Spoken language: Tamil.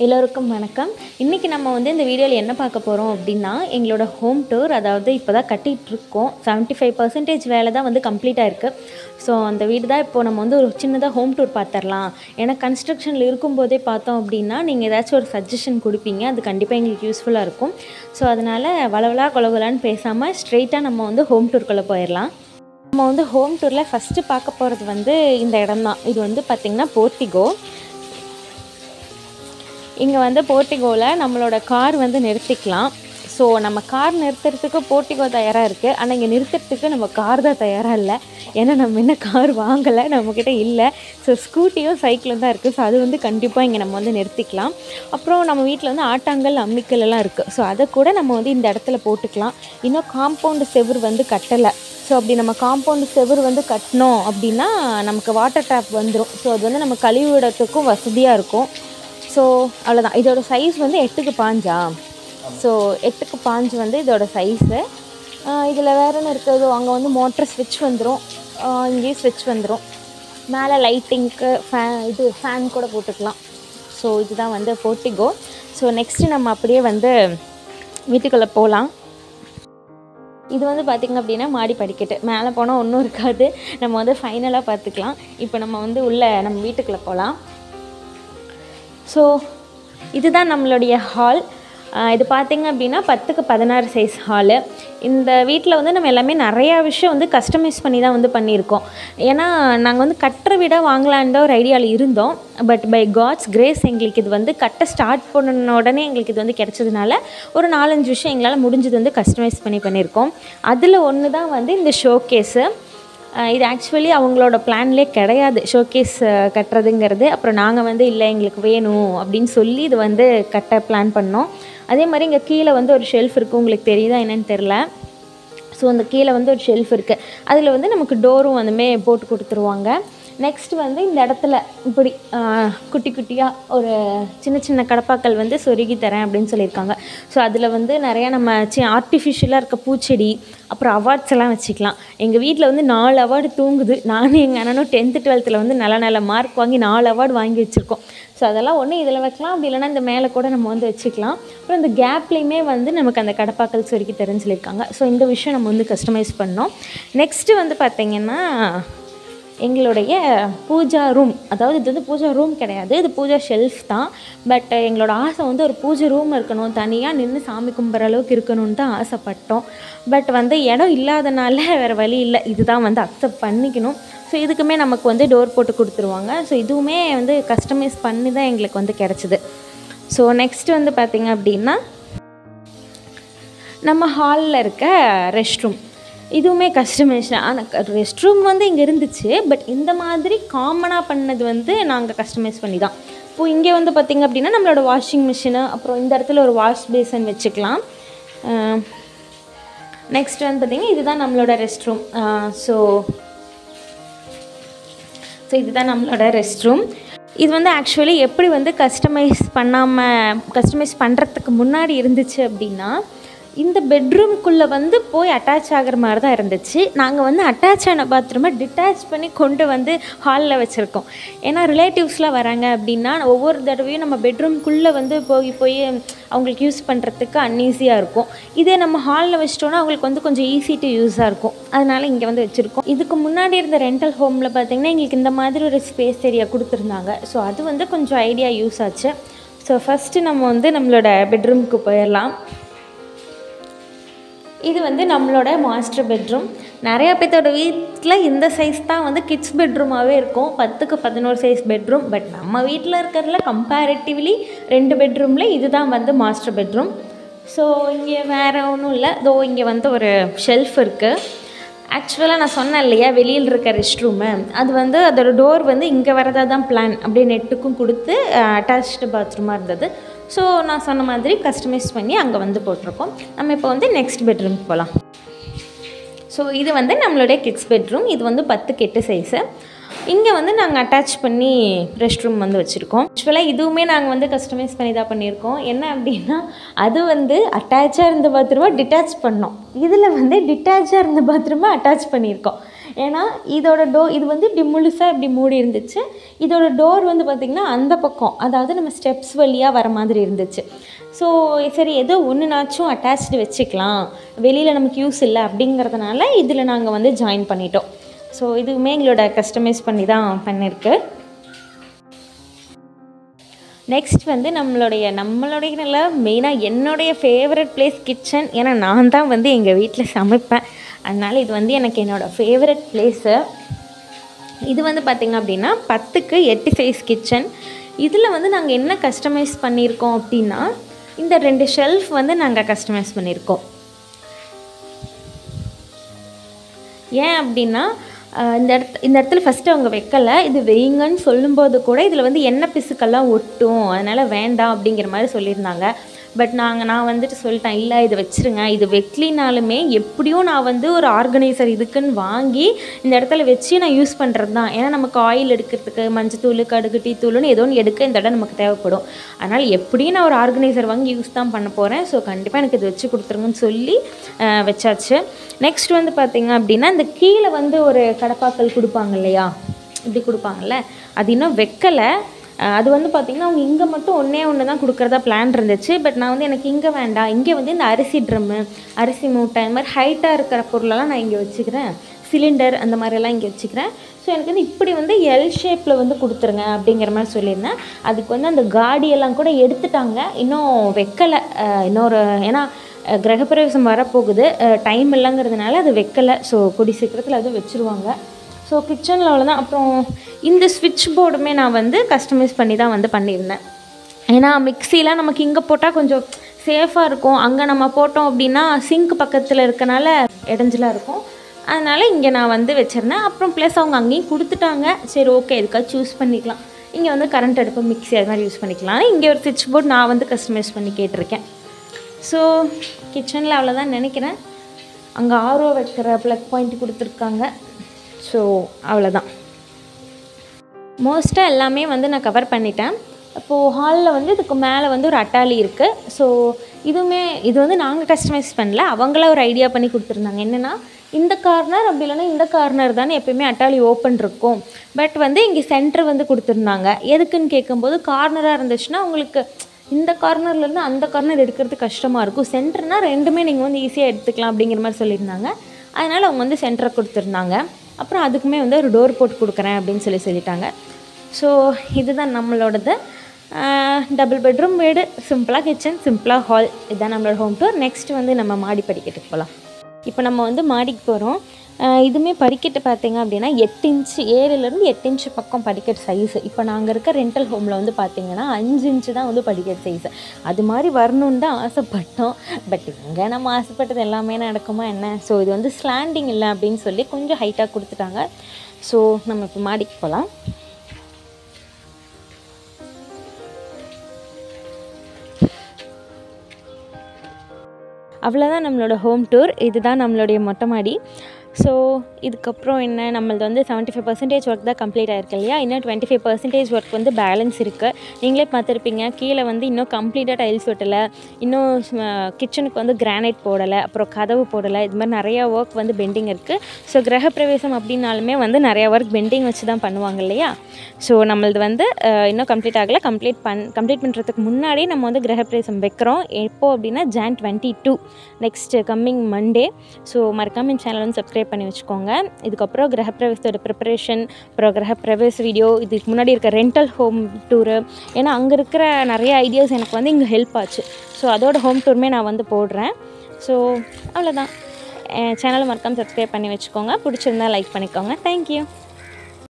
எல்லோருக்கும் வணக்கம். இன்றைக்கி நம்ம இந்த வீடியோவில் என்ன பார்க்க போகிறோம் அப்படின்னா, எங்களோட ஹோம் டூர். அதாவது இப்போ தான் கட்டிகிட்ருக்கோம். 75% வேலை தான் கம்ப்ளீட்டாக இருக்குது. ஸோ அந்த வீடு தான் இப்போது நம்ம ஒரு சின்னதாக ஹோம் டூர் பார்த்துடலாம். ஏன்னா கன்ஸ்ட்ரக்ஷனில் இருக்கும்போதே பார்த்தோம் அப்படின்னா நீங்கள் ஏதாச்சும் ஒரு சஜஷன் கொடுப்பீங்க, அது கண்டிப்பாக எங்களுக்கு யூஸ்ஃபுல்லாக இருக்கும். ஸோ அதனால் வளவலா கொலவலான்னு பேசாமல் ஸ்ட்ரெயிட்டாக நம்ம ஹோம் டூருக்குள்ளே போயிடலாம். நம்ம ஹோம் டூரில் ஃபஸ்ட்டு பார்க்க போகிறது இந்த இடம் தான். இது பார்த்திங்கன்னா போர்ட்டிகோ. இங்கே போர்ட்டிகோவில் நம்மளோட கார் நிறுத்திக்கலாம். ஸோ நம்ம கார் நிறுத்துறதுக்கு போர்ட்டிகோ தயாராக இருக்குது. ஆனால் இங்கே நிறுத்துறதுக்கு நம்ம கார் தான் தயாராக இல்லை. ஏன்னா நம்ம இன்னும் கார் வாங்கலை, நம்மக்கிட்ட இல்லை. ஸோ ஸ்கூட்டியும் சைக்கிளும் தான் இருக்குது. ஸோ அது கண்டிப்பாக இங்கே நம்ம நிறுத்திக்கலாம். அப்புறம் நம்ம வீட்டில் ஆட்டாங்கல் அம்மிக்கல் எல்லாம் இருக்குது. ஸோ அதை கூட நம்ம இந்த இடத்துல போட்டுக்கலாம். இன்னும் காம்பவுண்டு செவுர் கட்டலை. ஸோ அப்படி நம்ம காம்பவுண்டு செவுர் கட்டினோம் அப்படின்னா நமக்கு வாட்டர் டேப் வந்துடும். ஸோ அது நம்ம கழிவு விடத்துக்கும் வசதியாக இருக்கும். ஸோ அவ்வளோதான். இதோட சைஸ் 8க்கு 5. ஸோ 8க்கு 5 இதோட சைஸு. இதில் வேறு என்ன இருக்குது, அங்கே மோட்டர் ஸ்விட்ச் வந்துடும், இங்கேயும் ஸ்விட்ச் வந்துடும். மேலே லைட்டிங்க்கு ஃபேன் கூட போட்டுக்கலாம். ஸோ இதுதான் போர்ட்டிகோ. ஸோ நெக்ஸ்ட்டு நம்ம அப்படியே வீட்டுக்குள்ளே போகலாம். இது பார்த்திங்க அப்படின்னா மாடி படிக்கட்டு. மேலே போனால் ஒன்றும் இருக்காது, நம்ம ஃபைனலாக பார்த்துக்கலாம். இப்போ நம்ம உள்ளே நம்ம வீட்டுக்குள்ளே போகலாம். ஸோ இதுதான் நம்மளுடைய ஹால். இது பார்த்திங்க அப்படின்னா 10க்கு 16 சைஸ் ஹாலு. இந்த வீட்டில் நம்ம எல்லாமே நிறையா விஷயம் கஸ்டமைஸ் பண்ணி தான் பண்ணியிருக்கோம். ஏன்னா நாங்கள் கட்டுற வீடாக வாங்கலான்ற ஒரு ஐடியாவில் இருந்தோம். பட் பை காட்ஸ் கிரேஸ் எங்களுக்கு இது கட்ட ஸ்டார்ட் பண்ண உடனே எங்களுக்கு இது கிடச்சதுனால ஒரு 4-5 விஷயம் எங்களால் முடிஞ்சது கஸ்டமைஸ் பண்ணியிருக்கோம். அதில் ஒன்று தான் இந்த ஷோகேஸு. இது ஆக்சுவலி அவங்களோட பிளான்லேயே கிடையாது ஷோகேஸ் கட்டுறதுங்கிறது. அப்புறம் நாங்கள் இல்லை எங்களுக்கு வேணும் அப்படின்னு சொல்லி இது கட்ட பிளான் பண்ணோம். அதே மாதிரி இங்கே கீழே ஒரு ஷெல்ஃப் இருக்குது. உங்களுக்கு தெரியுதா என்னன்னு தெரில. ஸோ அந்த கீழே ஒரு ஷெல்ஃப் இருக்குது. அதில் நமக்கு டோரும் போட்டு கொடுத்துருவாங்க. நெக்ஸ்ட் இந்த இடத்துல இப்படி குட்டி குட்டியாக ஒரு சின்ன சின்ன கடப்பாக்கள் சொருகி தரேன் அப்படின்னு சொல்லியிருக்காங்க. ஸோ அதில் நிறையா நம்ம ஆர்டிஃபிஷியலாக இருக்க பூச்செடி, அப்புறம் அவார்ட்ஸ் எல்லாம் வச்சுக்கலாம். எங்கள் வீட்டில் 4 அவார்டு தூங்குது. நானும் எங்கள் அண்ணனும் 10th 12th நல்ல நல்ல மார்க் வாங்கி 4 அவார்டு வாங்கி வச்சுருக்கோம். ஸோ அதெல்லாம் ஒன்று இதில் வைக்கலாம், அப்படி இல்லைனா இந்த மேலே கூட நம்ம வச்சுக்கலாம். அப்புறம் இந்த கேப்லேயுமே நமக்கு அந்த கடப்பாக்கள் சொருக்கி தரேன்னு சொல்லியிருக்காங்க. ஸோ இந்த விஷயம் நம்ம கஸ்டமைஸ் பண்ணோம். நெக்ஸ்ட்டு பார்த்திங்கன்னா எங்களுடைய பூஜா ரூம். அதாவது இது பூஜா ரூம் கிடையாது, இது பூஜா ஷெல்ஃப் தான். பட் எங்களோட ஆசை ஒரு பூஜை ரூம் இருக்கணும், தனியாக நின்று சாமி கும்பிட்ற அளவுக்கு இருக்கணும்னு தான் ஆசைப்பட்டோம். பட் இடம் இல்லாதனால வேறு வழி இல்லை, இதுதான் அக்செப்ட் பண்ணிக்கணும். ஸோ இதுக்குமே நமக்கு டோர் போட்டு கொடுத்துருவாங்க. ஸோ இதுவுமே கஸ்டமைஸ் பண்ணி தான் எங்களுக்கு கிடச்சிது. ஸோ நெக்ஸ்ட்டு பார்த்திங்க அப்படின்னா நம்ம ஹாலில் இருக்க ரெஸ்ட் ரூம். இதுவுமே கஸ்டமைஸேஷன். ஆனால் ரெஸ்ட் ரூம் இங்கே இருந்துச்சு. பட் இந்த மாதிரி காமனாக பண்ணது நாங்கள் கஸ்டமைஸ் பண்ணி தான். இப்போது இங்கே பார்த்திங்க அப்படின்னா நம்மளோட வாஷிங் மிஷினு, அப்புறம் இந்த இடத்துல ஒரு வாஷ் பேசன் வச்சுக்கலாம். நெக்ஸ்ட் பார்த்திங்கன்னா இதுதான் நம்மளோட ரெஸ்ட் ரூம். ஸோ இதுதான் நம்மளோட ரெஸ்ட் ரூம். இது ஆக்சுவலி எப்படி கஸ்டமைஸ் பண்ணுறதுக்கு முன்னாடி இருந்துச்சு அப்படின்னா, இந்த பெட்ரூம்குள்ளே போய் அட்டாச் ஆகிற மாதிரி தான் இருந்துச்சு. நாங்கள் அட்டாச் ஆன பாத்ரூமை டிட்டாச் பண்ணி கொண்டு ஹாலில் வச்சுருக்கோம். ஏன்னா ரிலேட்டிவ்ஸ்லாம் வராங்க அப்படின்னா ஒவ்வொரு தடவையும் நம்ம பெட்ரூம்குள்ளே போய் அவங்களுக்கு யூஸ் பண்ணுறதுக்கு அன்ஈஸியாக இருக்கும். இதே நம்ம ஹாலில் வச்சிட்டோன்னா அவங்களுக்கு கொஞ்சம் ஈஸி டு யூஸாக இருக்கும். அதனால் இங்கே வச்சுருக்கோம். இதுக்கு முன்னாடி இருந்த ரெண்டல் ஹோமில் பார்த்திங்கன்னா எங்களுக்கு இந்த மாதிரி ஒரு ஸ்பேஸ் ஏரியா கொடுத்துருந்தாங்க. ஸோ அது கொஞ்சம் ஐடியா யூஸ் ஆச்சு. ஸோ ஃபஸ்ட்டு நம்ம நம்மளோட பெட்ரூமுக்கு போயிடலாம். இது நம்மளோட மாஸ்டர் பெட்ரூம். நிறையா பேர்த்தோட வீட்டில் இந்த சைஸ் தான் கிட்ஸ் பெட்ரூமாகவே இருக்கும், 10க்கு 11 சைஸ் பெட்ரூம். பட் நம்ம வீட்டில் இருக்கிறதுல கம்பேரிட்டிவ்லி 2 பெட்ரூமில் இதுதான் மாஸ்டர் பெட்ரூம். ஸோ இங்கே வேறு ஒன்றும் இல்லை. இதோ இங்கே ஒரு ஷெல்ஃப் இருக்குது. ஆக்சுவலாக நான் சொன்னேன் இல்லையா வெளியில் இருக்க ரெஸ்ட் ரூமு, அது அதோட டோர் இங்கே வரதாக தான் பிளான். அப்படியே நெட்டுக்கும் கொடுத்து அட்டாச்டு பாத்ரூமாக இருந்தது. ஸோ நான் சொன்ன மாதிரி கஸ்டமைஸ் பண்ணி அங்கே போட்டிருக்கோம். நம்ம இப்போ நெக்ஸ்ட் பெட்ரூமுக்கு போகலாம். ஸோ இது நம்மளுடைய கிட்ஸ் பெட்ரூம். இது 10க்கு 8 சைஸு. இங்கே நாங்கள் அட்டாச் பண்ணி ரெஸ்ட் ரூம் வச்சுருக்கோம். ஆக்சுவலாக இதுவுமே நாங்கள் கஸ்டமைஸ் பண்ணி தான் பண்ணியிருக்கோம். என்ன அப்படின்னா அது அட்டாச்சாக இருந்த பாத்ரூமை டிட்டாச் பண்ணோம். இதில் டிட்டாச்சாக இருந்த பாத்ரூமை அட்டாச் பண்ணியிருக்கோம். ஏன்னா இது வந்து இப்படி முழுசாக இப்படி மூடி இருந்துச்சு. இதோட டோர் வந்து பார்த்திங்கன்னா அந்த பக்கம், அதாவது நம்ம ஸ்டெப்ஸ் வழியாக வர மாதிரி இருந்துச்சு. ஸோ சரி ஏதோ ஒன்றுனாச்சும் அட்டாச்டு வச்சுக்கலாம், வெளியில் நமக்கு யூஸ் இல்லை அப்படிங்கிறதுனால இதில் நாங்கள் வந்து ஜாயின் பண்ணிட்டோம். ஸோ இதுவுமே எங்களோட கஸ்டமைஸ் பண்ணி தான் பண்ணியிருக்கு. நெக்ஸ்ட் வந்து நம்மளுடைய நல்லா மெயினாக என்னுடைய ஃபேவரட் பிளேஸ் கிச்சன். ஏன்னா நான் தான் வந்து எங்கள் வீட்டில் சமைப்பேன், அதனால் இது வந்து எனக்கு என்னோடய ஃபேவரட் பிளேஸு. இது வந்து பார்த்திங்க அப்படின்னா 10க்கு 8 சைஸ் கிச்சன். இதில் வந்து நாங்கள் என்ன கஸ்டமைஸ் பண்ணியிருக்கோம் அப்படின்னா, இந்த 2 ஷெல்ஃப் வந்து நாங்கள் கஸ்டமைஸ் பண்ணியிருக்கோம். ஏன் அப்படின்னா இந்த இடத்துல ஃபஸ்ட்டு அவங்க வைக்கலை, இது வெயிங்கன்னு சொல்லும்போது கூட இதில் வந்து எண்ணெய் பிசுக்கெல்லாம் ஒட்டும், அதனால் வேண்டாம் அப்படிங்கிற மாதிரி சொல்லியிருந்தாங்க. பட் நான் வந்துட்டு சொல்லிட்டேன், இல்லை இது வச்சுருங்க, இது வைக்கலினாலுமே எப்படியும் நான் வந்து ஒரு ஆர்கனைசர் இதுக்குன்னு வாங்கி இந்த இடத்துல வச்சு நான் யூஸ் பண்ணுறது தான். ஏன்னா நமக்கு ஆயில் எடுக்கிறதுக்கு மஞ்சத்தூள், கடுகு, டீ தூள்னு ஏதோ ஒன்று எடுக்க இந்த இடம் நமக்கு தேவைப்படும். அதனால் எப்படியும் நான் ஒரு ஆர்கனைசர் வாங்கி யூஸ் தான் பண்ண போகிறேன். ஸோ கண்டிப்பாக எனக்கு இது வச்சு கொடுத்துருங்கன்னு சொல்லி வச்சாச்சு. நெக்ஸ்ட் வந்து பார்த்திங்க அப்படின்னா, இந்த கீழே வந்து ஒரு கடப்பாக்கல் கொடுப்பாங்க இல்லையா, இப்படி கொடுப்பாங்கல்ல, அது இன்னும் வைக்கலை. அது வந்து பார்த்திங்கன்னா அவங்க இங்கே மட்டும் ஒன்று தான் கொடுக்குறதா பிளான் இருந்துச்சு. பட் நான் வந்து எனக்கு இங்கே வேண்டாம், இங்கே வந்து இந்த அரிசி ட்ரம்மு, அரிசி மூட்டை, இந்த மாதிரி ஹைட்டாக இருக்கிற பொருளெல்லாம் நான் இங்கே வச்சுக்கிறேன், சிலிண்டர் அந்த மாதிரியெல்லாம் இங்கே வச்சுக்கிறேன். ஸோ எனக்கு வந்து இப்படி வந்து எல் ஷேப்பில் வந்து கொடுத்துருங்க அப்படிங்கிற மாதிரி சொல்லியிருந்தேன். அதுக்கு வந்து அந்த காடியெல்லாம் கூட எடுத்துட்டாங்க, இன்னும் வைக்கலை. ஏன்னா கிரகப்பிரவேசம் வரப்போகுது, டைம் இல்லைங்கிறதுனால அது வைக்கலை. ஸோ கூடி சீக்கிரத்தில் அதுவும் வச்சுருவாங்க. ஸோ கிச்சனில் அவ்வளோதான். அப்புறம் இந்த ஸ்விட்ச் போர்டுமே நான் வந்து கஸ்டமைஸ் பண்ணி தான் வந்து பண்ணியிருந்தேன். ஏன்னா மிக்சிலாம் நமக்கு இங்கே போட்டால் கொஞ்சம் சேஃபாக இருக்கும், அங்கே நம்ம போட்டோம் அப்படின்னா சிங்க் பக்கத்தில் இருக்கனால இடைஞ்சலாக இருக்கும். அதனால் இங்கே நான் வந்து வச்சுருந்தேன். அப்புறம் ப்ளஸ் அவங்க அங்கேயும் கொடுத்துட்டாங்க, சரி ஓகே எதுக்காக சூஸ் பண்ணிக்கலாம், இங்கே வந்து கரண்ட் அடுப்பு, மிக்சி அது மாதிரி யூஸ் பண்ணிக்கலாம். இங்கே ஒரு ஸ்விட்ச் போர்டு நான் வந்து கஸ்டமைஸ் பண்ணி கேட்டிருக்கேன். ஸோ கிச்சனில் அவ்வளோதான் நினைக்கிறேன். அங்கே ஆர்ஓ வைக்கிற ப்ளக் பாயிண்ட் கொடுத்துருக்காங்க. ஸோ அவ்வளோதான், மோஸ்ட்டாக எல்லாமே வந்து நான் கவர் பண்ணிட்டேன். இப்போது ஹாலில் வந்து இதுக்கு மேலே வந்து ஒரு அட்டாலி இருக்குது. ஸோ இது வந்து நாங்கள் கஸ்டமைஸ் பண்ணல, அவங்கள ஒரு ஐடியா பண்ணி கொடுத்துருந்தாங்க. என்னென்னா, இந்த கார்னர் அப்படி இல்லைன்னா இந்த கார்னர் தானே எப்போயுமே அட்டாலி ஓப்பன் இருக்கும், பட் வந்து இங்கே சென்டர் வந்து கொடுத்துருந்தாங்க. எதுக்குன்னு கேட்கும்போது, கார்னராக இருந்துச்சுன்னா உங்களுக்கு இந்த கார்னர்லேருந்து அந்த கார்னர் எடுக்கிறது கஷ்டமாக இருக்கும், சென்டர்னால் ரெண்டுமே நீங்கள் வந்து ஈஸியாக எடுத்துக்கலாம் அப்படிங்கிற மாதிரி சொல்லியிருந்தாங்க. அதனால் அவங்க வந்து சென்டரை கொடுத்துருந்தாங்க. அப்புறம் அதுக்குமே வந்து ஒரு டோர் போட்டு கொடுக்குறேன் அப்படின்னு சொல்லிட்டாங்க. ஸோ இதுதான் நம்மளோடது. டபுள் பெட்ரூம் வீடு, சிம்பிளாக கிச்சன், சிம்பிளாக ஹால், இதுதான் நம்மளோட ஹோம் டூர். நெக்ஸ்ட் வந்து நம்ம மாடி படிக்கட்டுக்கு போகலாம். இப்போ நம்ம வந்து மாடிக்கு போகிறோம். இதுவுமே படிக்கட்டு பார்த்திங்க அப்படின்னா 8 இன்ச்சு, 7லேருந்து 8 இன்ச்சு பக்கம் படிக்கட்டு சைஸு. இப்போ நாங்கள் இருக்க ரெண்டல் ஹோமில் வந்து பார்த்திங்கன்னா 5 இன்ச்சு தான் வந்து படிக்கட்டு சைஸு. அது மாதிரி வரணுன்னு தான் ஆசைப்பட்டோம். பட் இங்கே நம்ம ஆசைப்பட்டது எல்லாமே நடக்குமா என்ன? ஸோ இது வந்து ஸ்லாண்டிங் இல்லை அப்படின்னு சொல்லி கொஞ்சம் ஹைட்டாக கொடுத்துட்டாங்க. ஸோ நம்ம இப்போ மாடிக்கு போகலாம். அவ்வளோதான் நம்மளோட ஹோம் டூர். இதுதான் நம்மளுடைய மொட்டை மாடி. ஸோ இதுக்கப்புறம் என்ன, நம்மளது வந்து 75% ஒர்க் தான் கம்ப்ளீட் ஆகிருக்கு இல்லையா, இன்னும் 25% ஒர்க் வந்து பேலன்ஸ் இருக்குது. நீங்களே பார்த்துருப்பீங்க, கீழே வந்து இன்னும் கம்ப்ளீட்டாக டைல்ஸ் ஒட்டலை, இன்னும் கிச்சனுக்கு வந்து கிரானைட் போடலை, அப்புறம் கதவு போடலை, இது மாதிரி நிறையா ஒர்க் வந்து பெண்டிங் இருக்குது. ஸோ கிரகப்பிரவேசம் அப்படின்னாலுமே வந்து நிறையா ஒர்க் பெண்டிங் வச்சு தான் பண்ணுவாங்க இல்லையா. ஸோ நம்மளது வந்து இன்னும் கம்ப்ளீட் ஆகலை. கம்ப்ளீட் பண்ணுறதுக்கு முன்னாடி நம்ம வந்து கிரகப்பிரவேசம் வைக்கிறோம். எப்போது அப்படின்னா Jan 22, next coming Monday. So மறக்காம இந்த சேனல் வந்து சப்ஸ்கிரைப் பண்ணி வச்சுக்கோங்க. இதுக்கப்புறம் கிரகப்பிரவேசத்தோட ப்ரிப்பரேஷன், அப்புறம் கிரகப்பிரவேச வீடியோ, இதுக்கு முன்னாடி இருக்க ரெண்டல் ஹோம் டூரு, ஏன்னா அங்கே இருக்கிற நிறைய ஐடியாஸ் எனக்கு வந்து இங்கே ஹெல்ப் ஆச்சு. ஸோ அதோட ஹோம் டூருமே நான் வந்து போடுறேன். ஸோ அவ்வளோதான். சேனலை மறக்காமல் சப்ஸ்கிரைப் பண்ணி வச்சுக்கோங்க. பிடிச்சிருந்தா லைக் பண்ணிக்கோங்க. தேங்க்யூ.